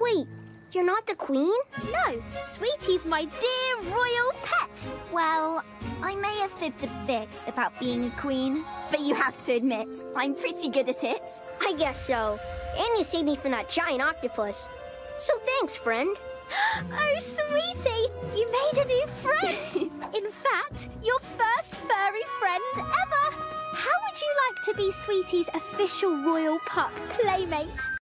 Wait, you're not the queen? No, Sweetie's my dear royal pet. Well, I may have fibbed a bit about being a queen, but you have to admit, I'm pretty good at it. I guess so. And you saved me from that giant octopus. So thanks, friend. Oh, Sweetie, you made a new friend. In fact, your first furry friend ever. How would you like to be Sweetie's official royal pup playmate?